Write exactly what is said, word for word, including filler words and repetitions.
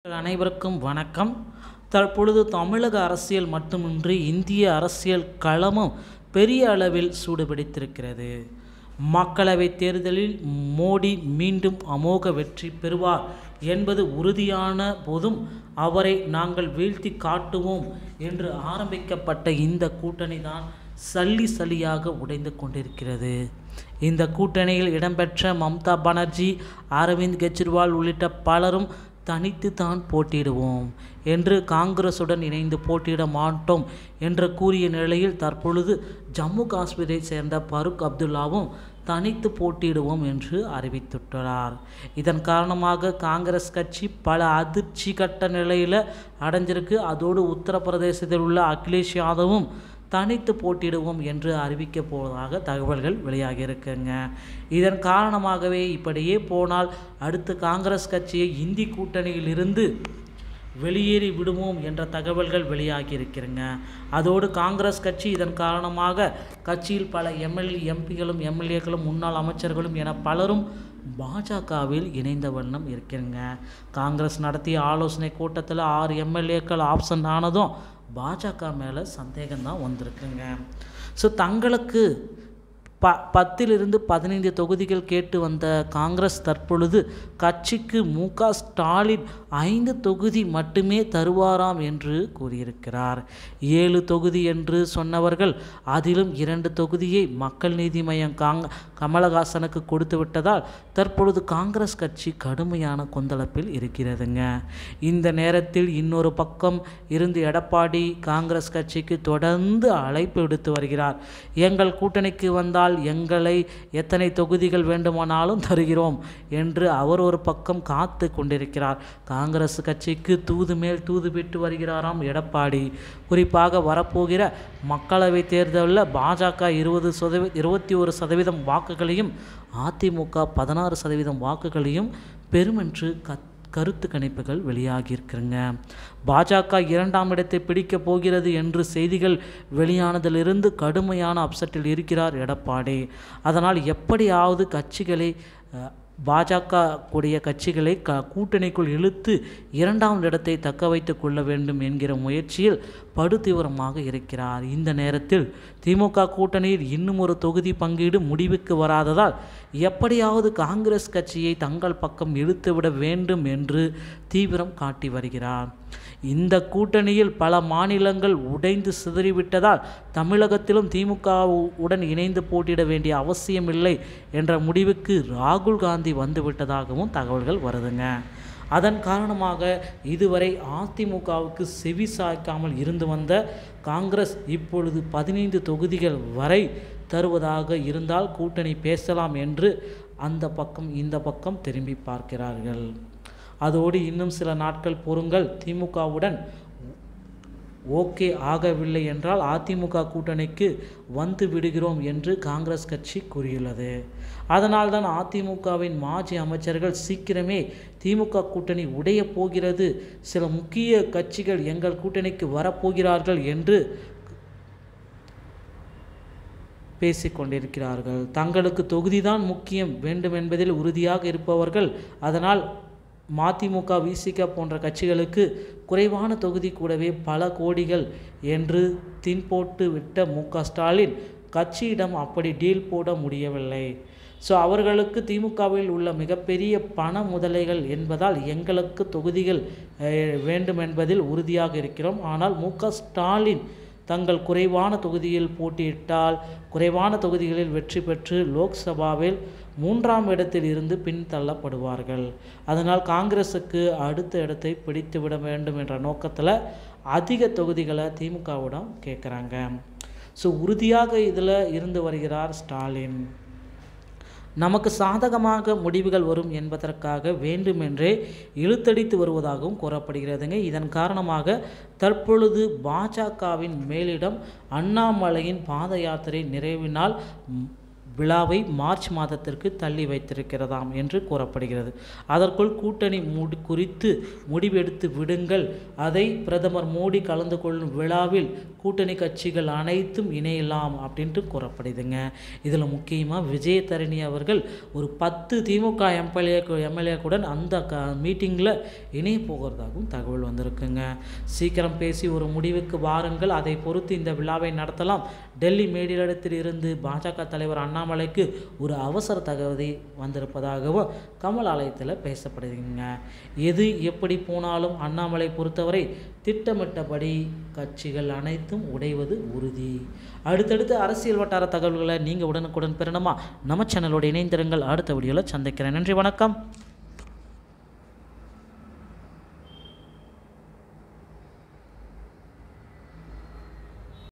அனைவருக்கும் வணக்கம். தற்பொழுது தமிழக அரசியல் மட்டுமின்றி இந்திய அரசியல் களமும் பெரிய அளவில் சூடுபிடித்திருக்கிறது. மக்களவைத் தேர்தலில் மோடி மீண்டும் அமோக வெற்றி பெறுவார் என்பது உறுதியான போதும் அவரை நாங்கள் வீழ்த்தி காட்டுவோம் என்று ஆரம்பிக்கப்பட்ட இந்த கூட்டணி தான் சல்லி சல்லியாக உடைந்து கொண்டிருக்கிறது. இந்த கூட்டணியில் இடம்பெற்ற மம்தா பானர்ஜி, அரவிந்த் கெஜ்ரிவால் உள்ளிட்ட பலரும் தனித்து தான் போட்டியிடுவோம் என்று காங்கிரசுடன் இணைந்து போட்டியிட மாட்டோம் என்று கூறிய நிலையில் தற்பொழுது ஜம்மு காஷ்மீரை சேர்ந்த பரூக் அப்துல்லாவும் தனித்து போட்டியிடுவோம் என்று அறிவித்துள்ளார். இதன் காரணமாக காங்கிரஸ் கட்சி பல அதிர்ச்சி கட்ட நிலையில் அடைஞ்சிருக்கு. அதோடு உத்தரப்பிரதேசத்தில் உள்ள அகிலேஷ் யாதவும் தனித்து போட்டியிடுவோம் என்று அறிவிக்கப் போவதாக தகவல்கள் வெளியாகி இருக்குங்க. இதன் காரணமாகவே இப்படியே போனால் அடுத்து காங்கிரஸ் கட்சியை இந்தி கூட்டணியிலிருந்து வெளியேறி விடுவோம் என்ற தகவல்கள் வெளியாகி இருக்கிறங்க. அதோடு காங்கிரஸ் கட்சி இதன் காரணமாக கட்சியில் பல எம்எல்ஏ எம்பிகளும் எம்எல்ஏக்களும் முன்னாள் அமைச்சர்களும் என பலரும் பாஜகவில் இணைந்த வண்ணம் இருக்கிறங்க. காங்கிரஸ் நடத்திய ஆலோசனை கூட்டத்தில் ஆறு எம்எல்ஏக்கள் ஆப்ஷன் ஆனதும் பாஜக மேலே சந்தேகம்தான் வந்திருக்குங்க. ஸோ தங்களுக்கு ப பத்திலிருந்து பதினைந்து தொகுதிகள் கேட்டு வந்த காங்கிரஸ் தற்பொழுது கட்சிக்கு மு க ஸ்டாலின் ஐந்து தொகுதி மட்டுமே தருவாராம் என்று கூறியிருக்கிறார். ஏழு தொகுதி என்று சொன்னவர்கள் அதிலும் இரண்டு தொகுதியை மக்கள் நீதி மய்யம் காங் கமலஹாசனுக்கு கொடுத்து விட்டதால் தற்பொழுது காங்கிரஸ் கட்சி கடுமையான கொந்தளிப்பில் இருக்கிறதுங்க. இந்த நேரத்தில் இன்னொரு பக்கம் இருந்து எடப்பாடி காங்கிரஸ் கட்சிக்கு தொடர்ந்து அழைப்பு விடுத்து வருகிறார். எங்கள் கூட்டணிக்கு வந்தால் எங்களை எத்தனை தொகுதிகள் வேண்டுமானாலும் தருகிறோம் என்று அவர் ஒரு பக்கம் காத்து கொண்டிருக்கிறார். காங்கிரஸ் கட்சிக்கு தூது மேல் தூது விட்டு வருகிறாராம் எடப்பாடி. குறிப்பாக வரப்போகிற மக்களவை தேர்தலில் பாஜக இருபது சதவீ இருபத்தி ஒரு சதவீதம் வாக்குகளையும் அதிமுக பதினாறு சதவீதம் வாக்குகளையும் பெறும் என்று கத் கருத்து கணிப்புகள் வெளியாகியிருக்குங்க. பாஜக இரண்டாம் இடத்தை பிடிக்கப் போகிறது என்று செய்திகள் வெளியானதிலிருந்து கடுமையான அப்செட்டில் இருக்கிறார் எடப்பாடி. அதனால் எப்படியாவது கட்சிகளை பாஜக கூடிய கட்சிகளை க கூட்டணிக்குள் இழுத்து இரண்டாம் இடத்தை தக்க வைத்து கொள்ள வேண்டும் என்கிற முயற்சியில் படுதீவிரமாக இருக்கிறார். இந்த நேரத்தில் திமுக கூட்டணியில் இன்னும் ஒரு தொகுதி பங்கீடு முடிவுக்கு வராததால் எப்படியாவது காங்கிரஸ் கட்சியை தங்கள் பக்கம் இழுத்துவிட வேண்டும் என்று தீவிரம் காட்டி வருகிறார். இந்த கூட்டணியில் பல மாநிலங்கள் உடைந்து சிதறிவிட்டதால் தமிழகத்திலும் திமுகவுடன் இணைந்து போட்டியிட வேண்டிய அவசியமில்லை என்ற முடிவுக்கு ராகுல் காந்தி வந்துவிட்டதாகவும் தகவல்கள் வருதுங்க. அதன் காரணமாக இதுவரை அதிமுகவுக்கு செவி சாய்க்காமல் இருந்து வந்த காங்கிரஸ் இப்பொழுது பதினைந்து தொகுதிகள் வரை தருவதாக இருந்தால் கூட்டணி பேசலாம் என்று அந்த பக்கம் இந்த பக்கம் திரும்பி பார்க்கிறார்கள். அதோடு இன்னும் சில நாட்கள் பொறுங்கள், திமுகவுடன் ஓகே ஆகவில்லை என்றால் அதிமுக கூட்டணிக்கு வந்து விடுகிறோம் என்று காங்கிரஸ் கட்சி கூறியுள்ளது. அதனால்தான் அதிமுகவின் மாஜி அமைச்சர்கள் சீக்கிரமே திமுக கூட்டணி உடைய போகிறது, சில முக்கிய கட்சிகள் எங்கள் கூட்டணிக்கு வரப்போகிறார்கள் என்று பேசிக்கொண்டிருக்கிறார்கள். தங்களுக்கு தொகுதிதான் முக்கியம் வேண்டும் என்பதில் உறுதியாக இருப்பவர்கள் அதனால் மதிமுக விசிக போன்ற கட்சிகளுக்கு குறைவான தொகுதி கூடவே பல கோடிகள் என்று தின்போட்டு விட்ட மு க ஸ்டாலின் கட்சியிடம் அப்படி டீல் போட முடியவில்லை. ஸோ அவர்களுக்கு திமுகவில் உள்ள மிகப்பெரிய பண முதலைகள் என்பதால் எங்களுக்கு தொகுதிகள் வேண்டும் என்பதில் உறுதியாக இருக்கிறோம். ஆனால் மு க ஸ்டாலின் தங்கள் குறைவான தொகுதியில் போட்டியிட்டால் குறைவான தொகுதிகளில் வெற்றி பெற்று லோக்சபாவில் மூன்றாம் இடத்தில் இருந்து பின்தள்ளப்படுவார்கள். அதனால் காங்கிரஸுக்கு அடுத்த இடத்தை பிடித்து விட வேண்டும் என்ற நோக்கத்தில் அதிக தொகுதிகளை திமுகவிடம் கேட்குறாங்க. ஸோ உறுதியாக இதில் இருந்து வருகிறார் ஸ்டாலின். நமக்கு சாதகமாக முடிவுகள் வரும் என்பதற்காக வேண்டுமென்றே இழுத்தடித்து வருவதாகவும் கூறப்படுகிறதுங்க. இதன் காரணமாக தற்பொழுது பாஜகவின் மேலிடம் அண்ணாமலையின் பாத யாத்திரை நிறைவினால் விழாவை மார்ச் மாதத்திற்கு தள்ளி வைத்திருக்கிறதாம் என்று கூறப்படுகிறது. அதற்குள் கூட்டணி முடி குறித்து முடிவெடுத்து விடுங்கள், அதை பிரதமர் மோடி கலந்து கொள்ளும் விழாவில் கூட்டணி கட்சிகள் அனைத்தும் இணையலாம் அப்படின்ட்டு கூறப்படுதுங்க. இதில் முக்கியமாக விஜயதரணி அவர்கள் ஒரு பத்து திமுக எம்எல்ஏ எம்எல்ஏக்குடன் அந்த க மீட்டிங்கில் இணைய போகிறதாகவும் தகவல் வந்திருக்குங்க. சீக்கிரம் பேசி ஒரு முடிவுக்கு வாருங்கள், அதை பொறுத்து இந்த விழாவை நடத்தலாம். டெல்லி மேலிடத்தில் இருந்து பாஜக தலைவர் அண்ணாமலைக்கு ஒரு அவசர தகவல் வந்திருப்பதாகவும் கமல் ஆலயத்தில் பேசப்படுதுங்க. எது எப்படி போனாலும் அண்ணாமலை பொறுத்தவரை திட்டமிட்டபடி கட்சிகள் அனைத்தும் உடைவது உறுதி. அடுத்தடுத்து அரசியல் வட்டார தகவல்களை நீங்கள் உடனுக்குடன் பெறணுமா? நம்ம சேனலோட இணைந்திருங்கள். அடுத்த வீடியோவில் சந்திக்கிறேன். நன்றி, வணக்கம்.